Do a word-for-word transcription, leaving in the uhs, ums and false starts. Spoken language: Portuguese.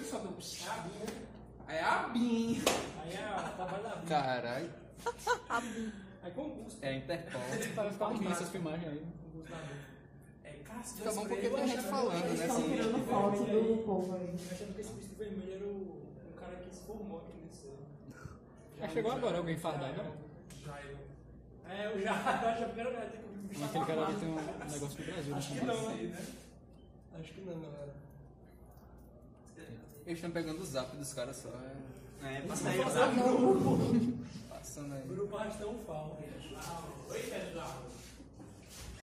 só deu... É a Bin, né? Aí é a Bin. Aí é a trabalho da Bin. Caralho. Aí concurso. É Interpol. Vai ficar ruim essas filmagens aí. Concurso da Bin. É, cara, se Fica bom porque eu tem gente achava- falando, eu né? achava assim. que tirando esse foto vermelho aí- do povo aí. Eu achava que esse vestido vermelho era o, o cara que se formou aqui nesse. Já chegou agora alguém fardado, né? É, eu já achava que era o tem que o bicho Aquele cara tava ali tem armado. um negócio do Brasil. Acho que né? não, né? Acho que não, não era. Eles estão pegando o zap dos caras só. É... É, passa aí, Passar tá? no grupo. Passando aí. Grupo Arrastão Fal. Oi, Pedro.